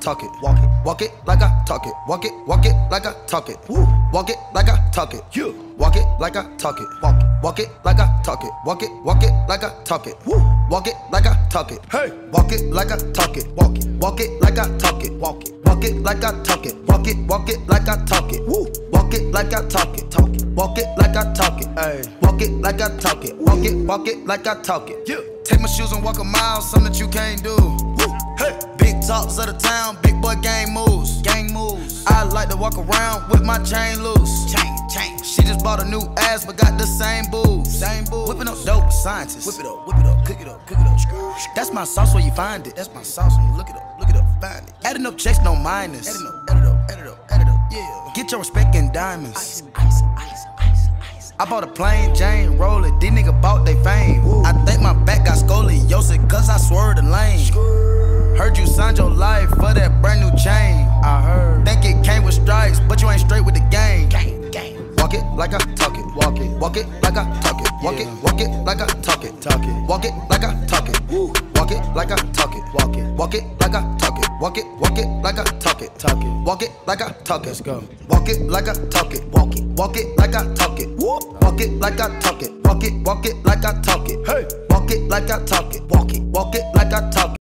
talk it. Walk it like I talk it. Walk it like I talk it. Woo. Walk it like I talk it. Yeah. Walk it like I talk it. Walk it like I talk it. Walk it like I talk it. Woo. Walk it like I talk it. Hey. Walk it like I talk it. Walk it like I talk it. Walk it like I talk it. Walk it like I talk it. Woo. Walk it like I talk it. Walk it like I talk it. Hey. Walk it like I talk it. Walk it like I talk it. Yeah. Take my shoes and walk a mile, something that you can't do. Woo. Hey. Big talks of the town, big boy gang moves. I like to walk around with my chain loose. Chain. She just bought a new ass, but got the same boobs. Whipping up dope scientists. Whip it up, cook it up. That's my sauce where you find it. That's my sauce when you look it up, find it. Adding up checks, no minus. Add it up, yeah. Get your respect in diamonds. Ice. I bought a plain Jane, roll it, these niggas bought they fame. Woo. I think my back got scoliosis, cause I swerved the lane. Heard you signed your life for that brand new chain. I heard. Think it came with stripes, but you ain't straight with the game. Walk it like I talk it. Walk it like I talk it. Walk it like I talk it. Walk it like I talk it. Woo. Walk it like I talk it. Walk it like I talk it. Walk it like I talk it. Walk it like I talk it. Let's go. Walk it like I talk it. Walk it like I talk it. Woo. Walk it like I talk it. Walk it like I talk it. Hey. Walk it like I talk it. Walk it like I talk it.